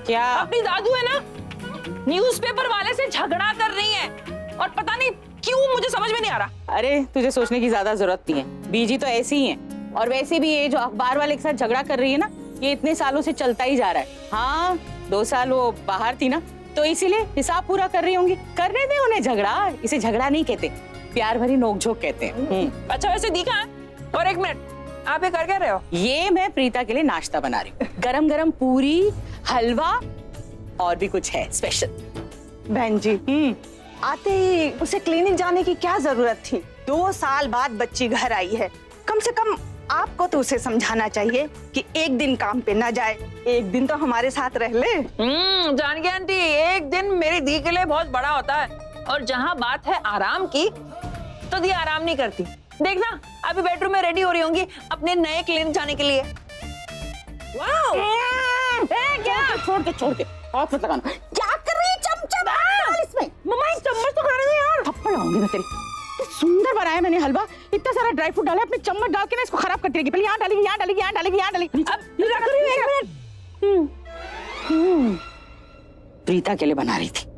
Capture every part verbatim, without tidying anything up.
क्या? अपनी दादू है ना, न्यूज़पेपर वाले से झगड़ा कर रही है और पता नहीं क्यों, मुझे समझ में नहीं आ रहा। अरे तुझे सोचने की ज्यादा जरूरत नहीं है, बीजी तो ऐसी ही है। और वैसे भी ये जो अखबार वाले के साथ झगड़ा कर रही है ना, ये इतने सालों से चलता ही जा रहा है। हाँ, दो साल वो बाहर थी ना, तो इसीलिए हिसाब पूरा कर रही होंगी। करने दे उन्हें झगड़ा, इसे झगड़ा नहीं कहते, प्यार भरी नोकझोंक कहते हैं। अच्छा वैसे दिखा है? और एक मिनट, आप ये कर क्या रहे हो? ये मैं प्रीता के लिए नाश्ता बना रही हूँ। गरम गरम पूरी, हलवा और भी कुछ है स्पेशल। बहन जी, आते ही उसे क्लिनिक जाने की क्या जरूरत थी? दो साल बाद बच्ची घर आई है, कम से कम आपको तो उसे समझाना चाहिए कि एक दिन काम पे ना जाए, एक दिन तो हमारे साथ रह ले। हम्म, जान गई आंटी, एक दिन मेरी दी के लिए बहुत बड़ा होता है। और जहाँ बात है आराम की, तो दी आराम नहीं करती। देखना, अभी बेडरूम में रेडी हो रही होंगी अपने नए क्लिनिक जाने के लिए। वाओ! ए, क्या? छोड़ के छोड़ के हाथ मत लगाना। क्या कर रही है? चमचा डाल इसमें। मम्मा इस चम्मच तो खाने दे यार। थप्पड़ लगाऊंगी मैं तेरी। सुंदर बनाया मैंने हलवा, इतना सारा ड्राई फ्रूट डाला, अपने चम्मच डाल के ना इसको खराब करती रहेगी। पहले यहाँ डालेगी, यहाँ डालेगी, यहाँ डालेगी, यहाँ डालेगी। अब रख रही हूँ, एक मिनट। हम्म, प्रीता के लिए बना रही थी।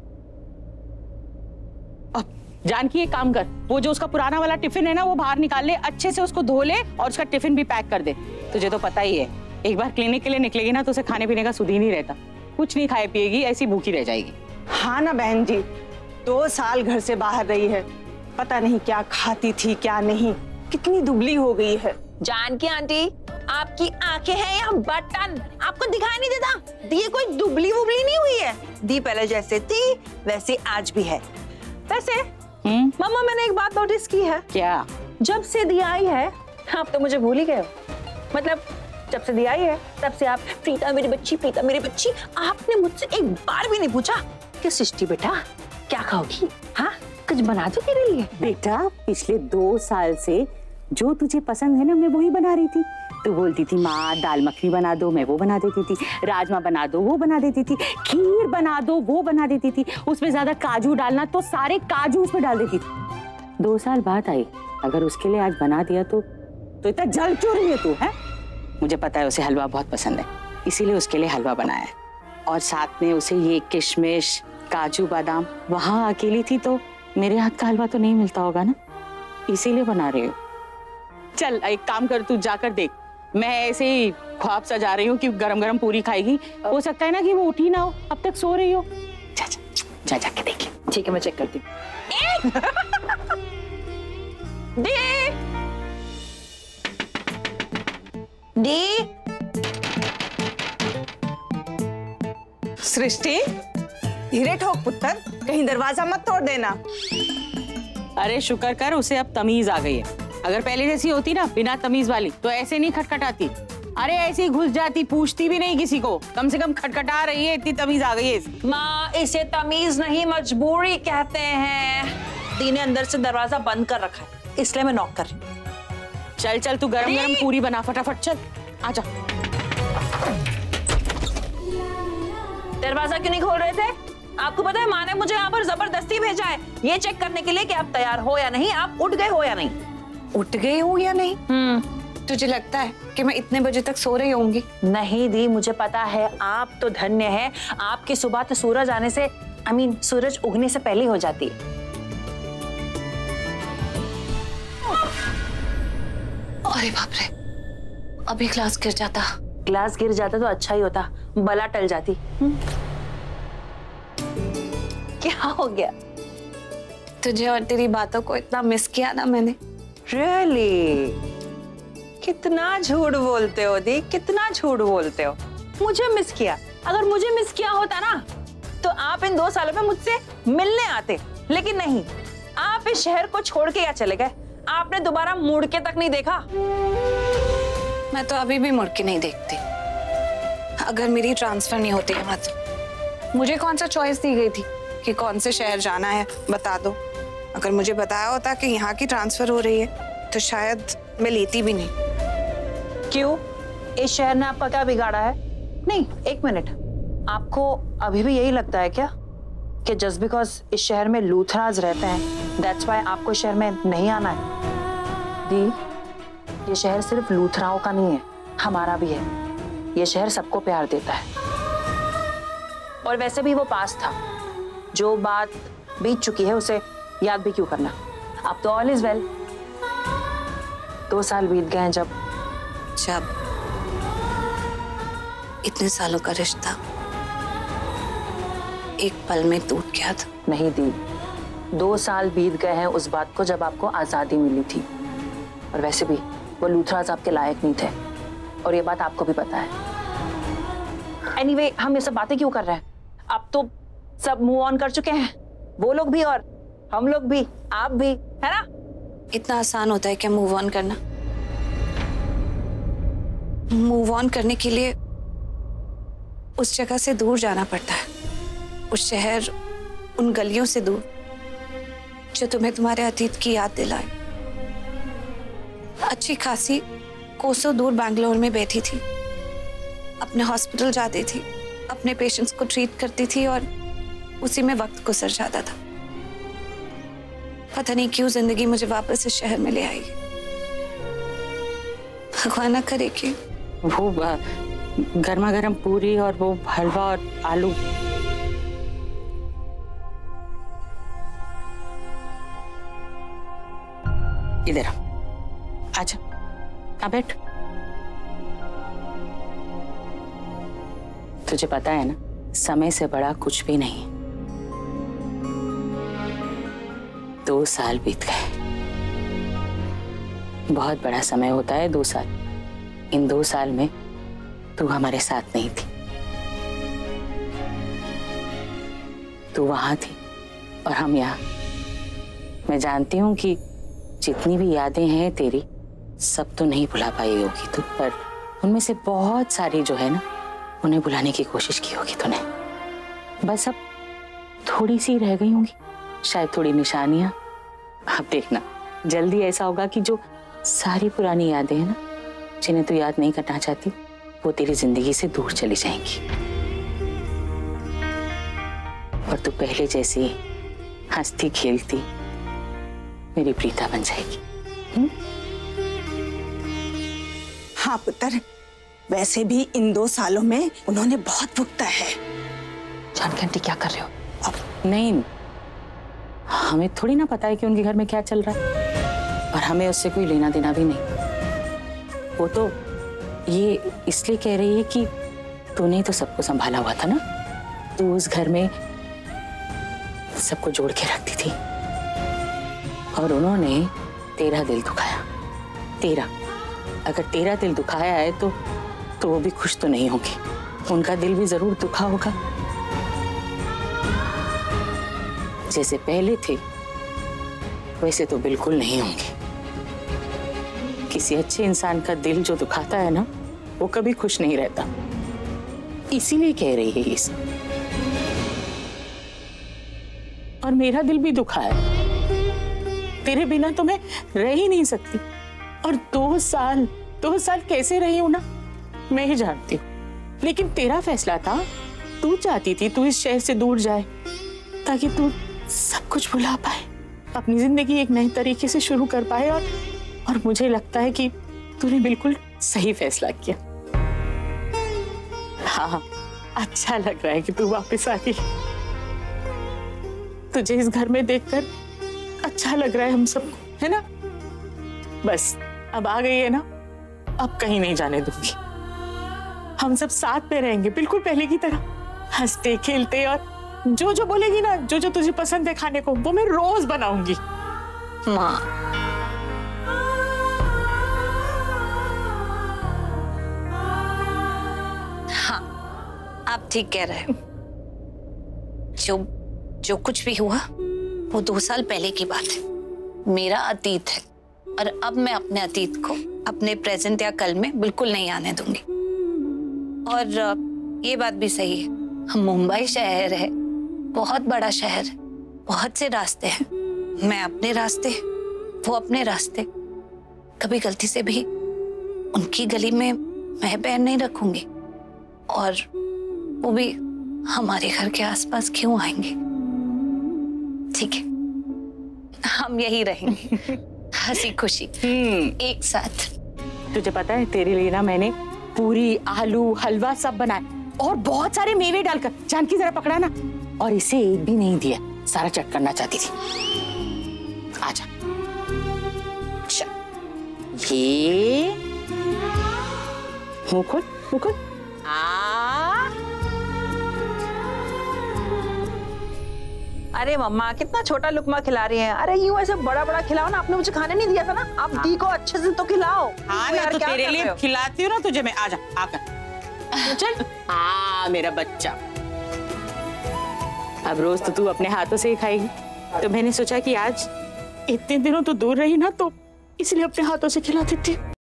अब जानकी एक काम कर, वो जो उसका पुराना वाला टिफिन है ना, वो बाहर निकाल ले, अच्छे से उसको धो ले और उसका टिफिन भी पैक कर दे। तुझे तो पता ही है, एक बार क्लिनिक के लिए निकलेगी ना तो उसे खाने पीने का सुध ही नहीं रहता। कुछ नहीं खाए पिएगी, ऐसी भूखी रह जाएगी। हाँ ना बहन जी, दो साल घर से बाहर रही है, पता नहीं क्या खाती थी क्या नहीं, कितनी दुबली हो गई है। जानकी आंटी, आपकी आंखें हैं या बटन, आपको दिखाई नहीं देता? दी कोई दुबली वुबली नहीं हुई है, दी पहले जैसे थी वैसे आज भी है। वैसे मम्मा, मैंने एक बात नोटिस की है। क्या? जब से दी आई है, आप तो मुझे भूल ही गए हो। मतलब जब से दी आई है तब से आप प्रीता मेरी बच्ची, प्रीता मेरी बच्ची, आपने मुझसे एक बार भी नहीं पूछा कि सृष्टि बेटा क्या खाओगी? हाँ, कुछ बना दो तेरे लिए। बेटा पिछले दो साल से जो तुझे पसंद है ना, मैं वही बना रही थी। तो बोलती थी माँ दाल मखनी बना दो, मैं वो बना देती थी। राजमा बना दो, वो बना देती थी। खीर बना दो, वो बना देती थी। उसमें ज्यादा काजू डालना तो सारे काजू उसमें डाल देती थी। दो साल बाद आई, अगर उसके लिए आज बना दिया तो तो इतना जल क्यों रही है तू? है, मुझे पता है उसे हलवा बहुत पसंद है, इसीलिए उसके लिए हलवा बनाया है। और साथ में उसे ये किशमिश, काजू बादाम, वहां अकेली थी तो मेरे हाथ का हलवा तो नहीं मिलता होगा ना, इसीलिए बना रही हूँ। चल एक काम कर, तू जाकर देख, मैं ऐसे ही ख्वाब सजा रही हूँ कि गरम गरम पूरी खाएगी। हो सकता है ना कि वो उठी ना हो, अब तक सो रही हो। जा जा जा जाके देखिए। ठीक है, मैं चेक करती हूँ। दी दी सृष्टि, धीरे ठोक पुत्र, कहीं दरवाजा मत तोड़ देना। अरे शुक्र कर उसे अब तमीज आ गई है, अगर पहले जैसी होती ना बिना तमीज वाली तो ऐसे नहीं खटखटाती। अरे ऐसे ही घुस जाती, पूछती भी नहीं किसी को, कम से कम खटखटा रही है, इतनी तमीज आ गई है इसे। माँ, इसे तमीज नहीं मजबूरी कहते हैं। दी ने अंदर से दरवाजा बंद कर रखा है, इसलिए मैं नॉक कर रही हूँ। चल चल तू गरम गरम पूरी बना फटाफट, चल आजा। दरवाजा क्यों नहीं खोल रहे थे? आपको पता है माँ ने मुझे यहाँ पर जबरदस्ती भेजा है ये चेक करने के लिए कि आप तैयार हो या नहीं, आप उठ गए हो या नहीं। उठ गई हूँ या नहीं? हम्म, तुझे लगता है कि मैं इतने बजे तक सो रही होंगी? नहीं दी, मुझे पता है, आप तो धन्य है, आपकी सुबह तो सूरज आने से, आई मीन सूरज उगने से पहले हो जाती है। अरे बाप रे, अभी ग्लास गिर जाता। ग्लास गिर जाता तो अच्छा ही होता, बला टल जाती। क्या हो गया? तुझे और तेरी बातों को इतना मिस किया ना मैंने। Really? कितना झूठ बोलते हो दी, कितना झूठ बोलते हो। मुझे मिस किया? अगर मुझे मिस किया होता ना तो आप इन दो सालों में मुझसे मिलने आते, लेकिन नहीं, आप इस शहर को छोड़ के या चले गए। आपने दोबारा मुड़ के तक नहीं देखा। मैं तो अभी भी मुड़ के नहीं देखती। अगर मेरी ट्रांसफर नहीं होती है मत, मुझे कौन सा चॉइस दी गई थी कि कौन से शहर जाना है, बता दो। अगर मुझे बताया होता कि यहाँ की ट्रांसफर हो रही है तो शायद मैं लेती भी नहीं। क्यों? इस शहर ने आपका क्या बिगाड़ा है? नहीं, एक मिनट, आपको अभी भी यही लगता है क्या कि जस्ट बिकॉज इस शहर में लूथराज रहते हैं दैट्स व्हाई आपको शहर में नहीं आना है? दी, ये शहर सिर्फ लूथराओं का नहीं है, हमारा भी है। ये शहर सबको प्यार देता है। और वैसे भी वो पास था, जो बात बीत चुकी है उसे याद भी क्यों करना। अब तो ऑल इज वेल। दो साल बीत गए हैं जब जब इतने सालों का रिश्ता एक पल में टूट गया था। नहीं दी, दो साल बीत गए हैं उस बात को जब आपको आजादी मिली थी, और वैसे भी वो लूथराज आपके लायक नहीं थे, और ये बात आपको भी पता है। एनीवे anyway, हम ये सब बातें क्यों कर रहे हैं? अब तो सब मूव ऑन कर चुके हैं, वो लोग भी और हम लोग भी, आप भी, है ना? इतना आसान होता है क्या मूव ऑन करना? मूव ऑन करने के लिए उस जगह से दूर जाना पड़ता है, उस शहर, उन गलियों से दूर जो तुम्हें तुम्हारे अतीत की याद दिलाए। अच्छी खासी कोसों दूर बैंगलोर में बैठी थी, अपने हॉस्पिटल जाती थी, अपने पेशेंट्स को ट्रीट करती थी और उसी में वक्त गुजर जाता था। पता नहीं क्यों जिंदगी मुझे वापस इस शहर में ले आई। भगवान ना करे कि वो गर्मा गर्म पूरी और वो हलवा और आलू। इधर आजा, आ बैठ। तुझे पता है ना, समय से बड़ा कुछ भी नहीं। दो साल बीत गए, बहुत बड़ा समय होता है दो साल। इन दो साल में तू हमारे साथ नहीं थी, तू वहां थी और हम यहाँ। मैं जानती हूँ कि जितनी भी यादें हैं तेरी, सब तो नहीं भुला पाई होगी तू, पर उनमें से बहुत सारी जो है ना, उन्हें भुलाने की कोशिश की होगी तूने। बस अब थोड़ी सी रह गई होंगी, शायद थोड़ी निशानियां। अब देखना, जल्दी ऐसा होगा कि जो सारी पुरानी यादें हैं ना, जिन्हें तू याद नहीं करना चाहती, वो तेरी जिंदगी से दूर चली जाएंगी और तू पहले जैसी हंसती खेलती मेरी प्रीता बन जाएगी। हुँ? हाँ पुत्र, वैसे भी इन दो सालों में उन्होंने बहुत भुगता है। जानकी आंटी क्या कर रहे हो? अब नहीं, हमें थोड़ी ना पता है कि उनके घर में क्या चल रहा है, और हमें उससे कोई लेना देना भी नहीं। वो तो ये इसलिए कह रही है कि तूने तो सबको संभाला हुआ था ना, तू उस घर में सबको जोड़ के रखती थी, और उन्होंने तेरा दिल दुखाया। तेरा, अगर तेरा दिल दुखाया है तो तो वो भी खुश तो नहीं होगी, उनका दिल भी जरूर दुखा होगा। जैसे पहले थे वैसे तो बिल्कुल नहीं होंगे। किसी अच्छे इंसान का दिल जो दुखाता है ना, वो कभी खुश नहीं रहता, इसीलिए कह रही है इस। और मेरा दिल भी दुखा है, तेरे बिना तो मैं रह ही नहीं सकती। और दो साल दो साल कैसे रही हूं ना, मैं ही जानती हूँ। लेकिन तेरा फैसला था, तू चाहती थी तू इस शहर से दूर जाए ताकि तू सब कुछ भुला पाए, अपनी जिंदगी एक नए तरीके से शुरू कर पाए। और और मुझे लगता है कि तूने बिल्कुल सही फैसला किया। हाँ, अच्छा लग रहा है कि तू वापस आ गई। तुझे इस घर में देखकर अच्छा लग रहा है हम सबको, है ना? बस अब आ गई है ना, अब कहीं नहीं जाने दूंगी। हम सब साथ में रहेंगे बिल्कुल पहले की तरह, हंसते खेलते, और जो जो बोलेगी ना, जो जो तुझे पसंद है खाने को, वो मैं रोज बनाऊंगी। माँ, हाँ, आप ठीक कह रहे हो। जो जो कुछ भी हुआ वो दो साल पहले की बात है, मेरा अतीत है, और अब मैं अपने अतीत को अपने प्रेजेंट या कल में बिल्कुल नहीं आने दूंगी। और ये बात भी सही है, मुंबई शहर है, बहुत बड़ा शहर है, बहुत से रास्ते हैं, मैं अपने रास्ते, वो अपने रास्ते। कभी गलती से भी उनकी गली में मैं पैर नहीं रखूंगी, और वो भी हमारे घर के आसपास क्यों आएंगे। ठीक है, हम यही रहेंगे हंसी खुशी एक साथ। तुझे पता है, तेरे लिए ना मैंने पूरी, आलू, हलवा सब बनाए, और बहुत सारे मेवे डालकर। जानकी जरा पकड़ा ना। और इसे एक भी नहीं दिया, सारा चट करना चाहती थी। आजा। ये मुकुल मुकुल आ अरे मम्मा कितना छोटा लुकमा खिला रही हैं। अरे यूं ऐसे बड़ा बड़ा खिलाओ ना, आपने मुझे खाने नहीं दिया था ना। आप दी को अच्छे से तो खिलाओ। हाँ मैं तो तेरे लिए खिलाती हूँ ना तुझे मैं। आजा आकर चल। हाँ मेरा बच्चा, अब रोज तो तू अपने हाथों से ही खाएगी, तो मैंने सोचा कि आज इतने दिनों तो दूर रही ना, तो इसलिए अपने हाथों से खिला देती।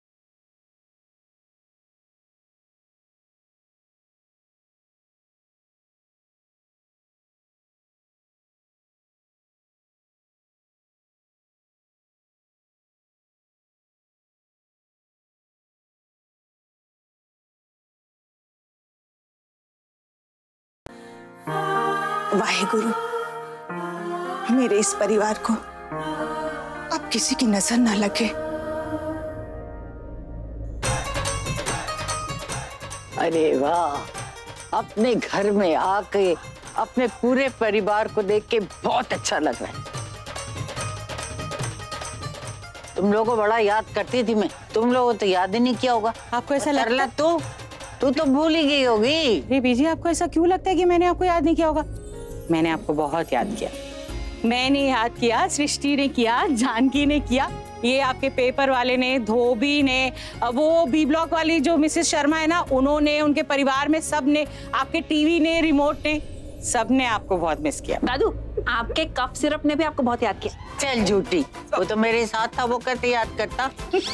वाहेगुरु, मेरे इस परिवार को अब किसी की नजर न लगे। अरे वाह, अपने घर में आके अपने पूरे परिवार को देख के बहुत अच्छा लग रहा है। तुम लोगों को बड़ा याद करती थी मैं, तुम लोगों को तो याद ही नहीं किया होगा। आपको ऐसा लगता है? तू तू तो भूल ही गई होगी। अरे बीजी, आपको ऐसा क्यों लगता है कि मैंने आपको याद नहीं किया होगा? मैंने आपको बहुत याद किया। मैंने याद किया, सृष्टि ने किया, जानकी ने किया, ये आपके पेपर वाले ने, धोबी ने, वो बी ब्लॉक वाली जो मिसेस शर्मा है ना, उन्होंने, उनके परिवार में सब ने, आपके टीवी ने, रिमोट ने, सब ने आपको बहुत मिस किया। दादू, आपके कफ सिरप ने भी आपको बहुत याद किया। चल झूठी, वो तो मेरे साथ था, वो कैसे याद करता।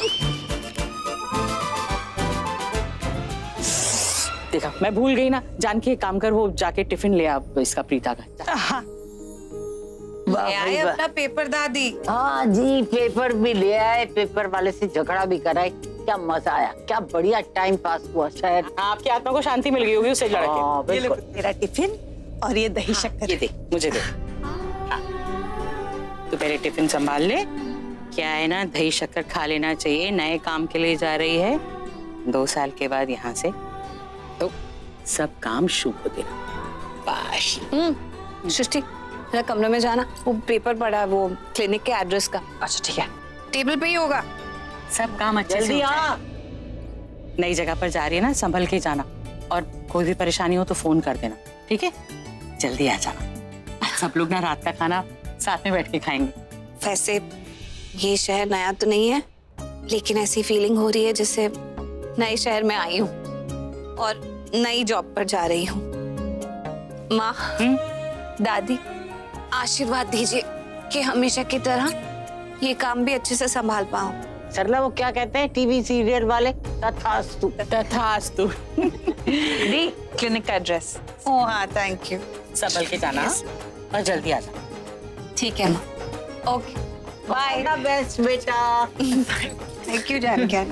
देखा, मैं भूल गई ना। जानकी एक काम कर, वो जाके टिफिन ले आप इसका, प्रीता का। हाँ। आए अपना पेपर दादी। हाँ जी, पेपर भी ले आए, पेपर वाले से झगड़ा भी कराए। क्या मजा आया, क्या बढ़िया टाइम पास हुआ। शायद आपकी आत्मा को शांति मिल गई होगी उससे लड़ के। ये लो तेरा टिफिन और ये दही शक्कर। ये दे, मुझे दे। हाँ। तू पहले टिफिन संभाल ले। क्या है ना, दही शक्कर खा लेना चाहिए, नए काम के लिए जा रही है, दो साल के बाद यहाँ से, तो सब काम शुभ होते ना। बाश। हम्म, सृष्टि मेरा कमरे में जाना, वो पेपर पड़ा है, वो क्लिनिक के एड्रेस का। अच्छा ठीक है, टेबल पे ही होगा। सब काम अच्छे से हो जाए। नई जगह पर जा रही है ना, संभल के जाना, और कोई भी परेशानी हो तो फोन कर देना, ठीक है? जल्दी आ जाना। सब लोग ना रात का खाना साथ में बैठ के खाएंगे। वैसे ये शहर नया तो नहीं है, लेकिन ऐसी फीलिंग हो रही है जैसे नए शहर में आई हूँ और नई जॉब पर जा रही हूँ। माँ, दादी, आशीर्वाद दीजिए कि हमेशा की तरह ये काम भी अच्छे से संभाल पाऊँ। सरला, वो क्या कहते हैं टीवी सीरियल वाले, तथास्तु। तथास्तु। दी क्लिनिक का एड्रेस। ओह हाँ, थैंक यू। संभल के जाना और जल्दी आ जाना। ठीक है माँ। Okay, bye. द बेस्ट बेटा। Thank you Janaki.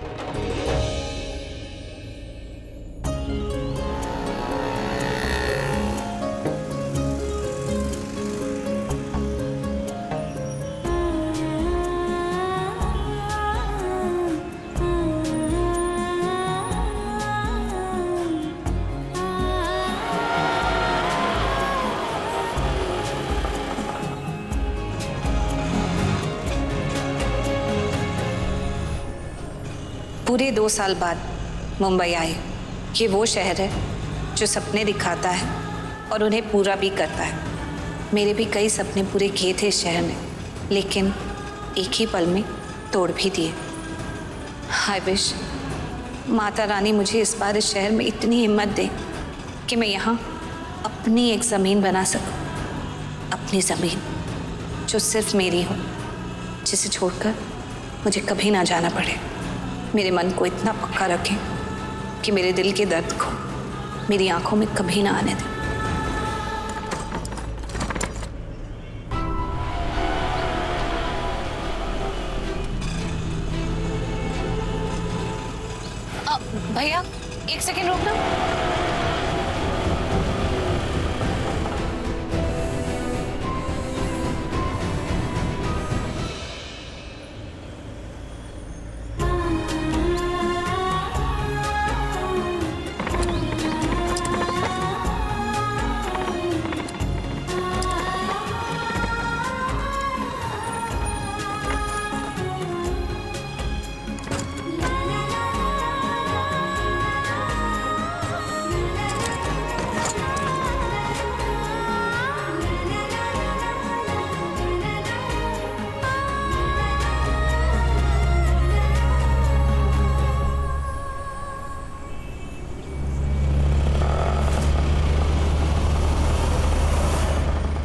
पूरे दो साल बाद मुंबई आए। ये वो शहर है जो सपने दिखाता है और उन्हें पूरा भी करता है। मेरे भी कई सपने पूरे किए थे इस शहर ने, लेकिन एक ही पल में तोड़ भी दिए। आई विश माता रानी मुझे इस बार इस शहर में इतनी हिम्मत दे कि मैं यहाँ अपनी एक ज़मीन बना सकूँ। अपनी ज़मीन जो सिर्फ मेरी हो, जिसे छोड़कर मुझे कभी ना जाना पड़े। मेरे मन को इतना पक्का रखें कि मेरे दिल के दर्द को मेरी आंखों में कभी ना आने दें। भैया एक सेकेंड रुकना।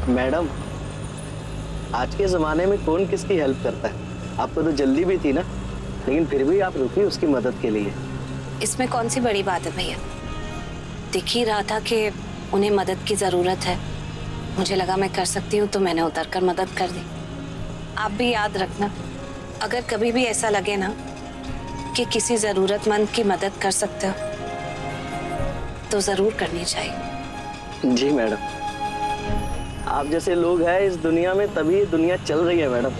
मैडम, आज के जमाने में कौन किसकी हेल्प करता है? आपको तो जल्दी भी थी ना, लेकिन फिर भी आप रुकी उसकी मदद के लिए। इसमें कौन सी बड़ी बात है भैया? दिख ही रहा था कि उन्हें मदद की जरूरत है। मुझे लगा मैं कर सकती हूँ तो मैंने उतर कर मदद कर दी। आप भी याद रखना, अगर कभी भी ऐसा लगे ना कि किसी जरूरतमंद की मदद कर सकते हो तो जरूर करनी चाहिए। जी मैडम, आप जैसे लोग हैं इस दुनिया में तभी ये दुनिया चल रही है मैडम।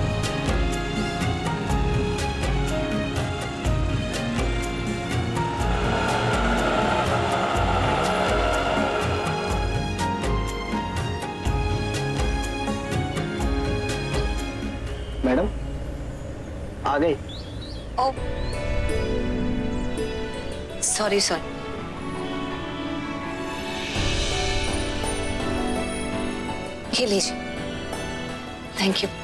मैडम आ गई। Oh sorry sorry. ये लीजिए। Thank you.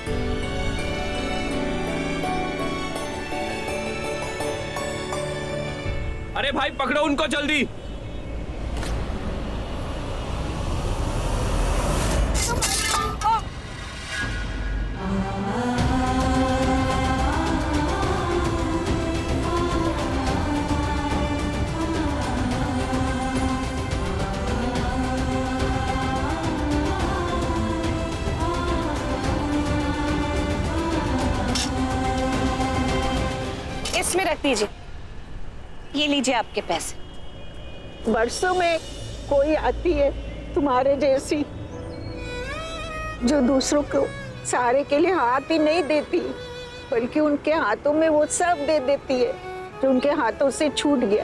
अरे भाई पकड़ो उनको जल्दी। इसमें रख दीजिए। ये लीजिए आपके पैसे। बरसों में कोई आती है तुम्हारे जैसी जो दूसरों को सहारे के लिए हाथ ही नहीं देती, बल्कि उनके हाथों में वो सब दे देती है जो उनके हाथों से छूट गया।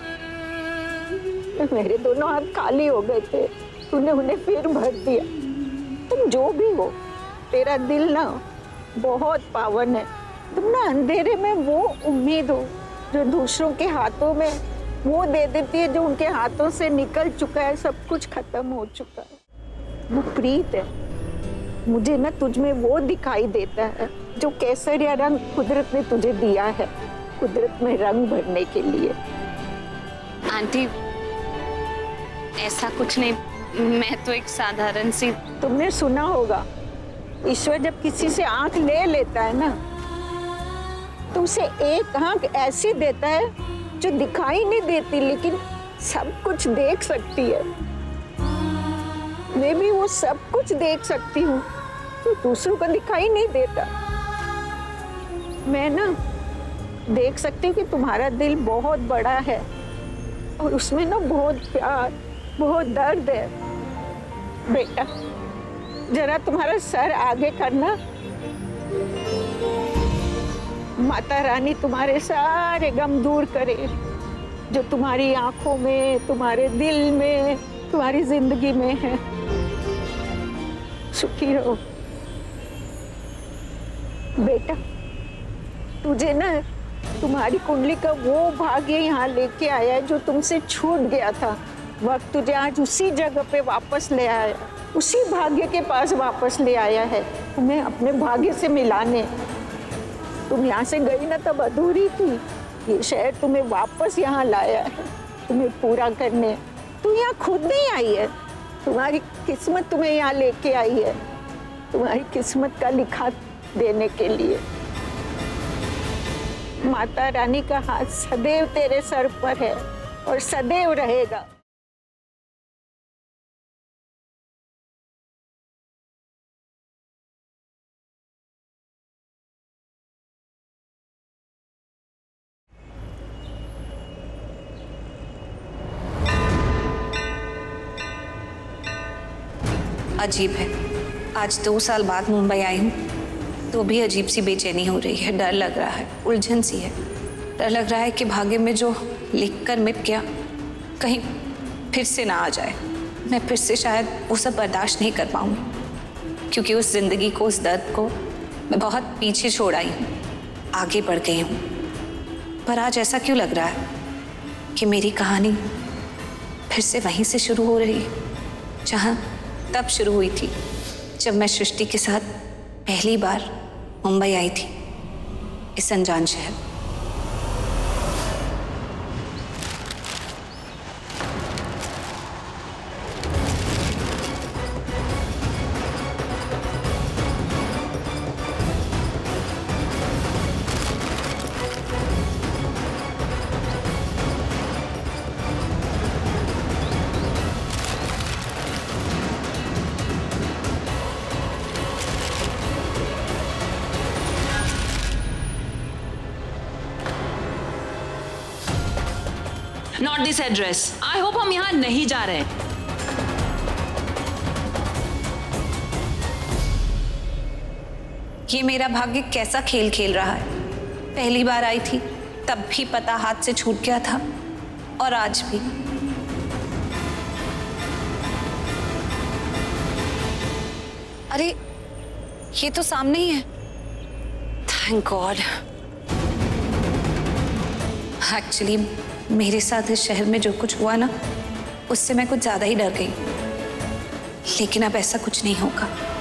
मेरे दोनों हाथ खाली हो गए थे, तूने उन्हें फिर भर दिया। तुम जो भी हो, तेरा दिल ना बहुत पावन है। तुम ना अंधेरे में वो उम्मीद हो जो दूसरों के हाथों में वो दे देती है जो उनके हाथों से निकल चुका है, सब कुछ खत्म हो चुका है। वो प्रीत है। मुझे ना तुझ में वो दिखाई देता है जो केसरिया रंग कुदरत ने तुझे दिया है, कुदरत में रंग भरने के लिए। आंटी ऐसा कुछ नहीं, मैं तो एक साधारण सी। तुमने सुना होगा, ईश्वर जब किसी से आंख ले लेता है ना तो उसे एक आंख ऐसी देता है जो दिखाई नहीं देती लेकिन सब कुछ देख सकती है। मैं भी वो सब कुछ देख सकती हूँ जो दूसरों को दिखाई नहीं देता। मैं ना देख सकती हूँ कि तुम्हारा दिल बहुत बड़ा है और उसमें ना बहुत प्यार, बहुत दर्द है। बेटा जरा तुम्हारा सर आगे करना, माता रानी तुम्हारे सारे गम दूर करे जो तुम्हारी आंखों में, तुम्हारे दिल में, तुम्हारी जिंदगी में है। सुखी रहो बेटा। तुझे ना तुम्हारी कुंडली का वो भाग्य यहाँ लेके आया है जो तुमसे छूट गया था। वक्त तुझे आज उसी जगह पे वापस ले आया, उसी भाग्य के पास वापस ले आया है, तुम्हें अपने भाग्य से मिलाने। तुम यहाँ से गई ना तब अधूरी थी, ये शहर तुम्हें वापस यहाँ लाया है, तुम्हें पूरा करने। तुम यहाँ खुद नहीं आई है, तुम्हारी किस्मत तुम्हें यहाँ लेके आई है, तुम्हारी किस्मत का लिखा देने के लिए। माता रानी का हाथ सदैव तेरे सर पर है और सदैव रहेगा। अजीब है, आज दो साल बाद मुंबई आई हूँ तो भी अजीब सी बेचैनी हो रही है। डर लग रहा है, उलझन सी है। डर लग रहा है कि भाग्य में जो लिखकर मिट गया कहीं फिर से ना आ जाए। मैं फिर से शायद वो सब बर्दाश्त नहीं कर पाऊंगी, क्योंकि उस जिंदगी को, उस दर्द को मैं बहुत पीछे छोड़ आई हूँ, आगे बढ़ गई हूँ। पर आज ऐसा क्यों लग रहा है कि मेरी कहानी फिर से वहीं से शुरू हो रही है जहाँ तब शुरू हुई थी जब मैं सृष्टि के साथ पहली बार मुंबई आई थी, इस अनजान शहर। Not this address. I hope हम यहाँ नहीं जा रहे हैं। ये मेरा भाग्य कैसा खेल खेल रहा है। पहली बार आई थी तब भी पता हाथ से छूट गया था, और आज भी। अरे ये तो सामने ही है। Thank God. एक्चुअली मेरे साथ इस शहर में जो कुछ हुआ ना, उससे मैं कुछ ज्यादा ही डर गई, लेकिन अब ऐसा कुछ नहीं होगा।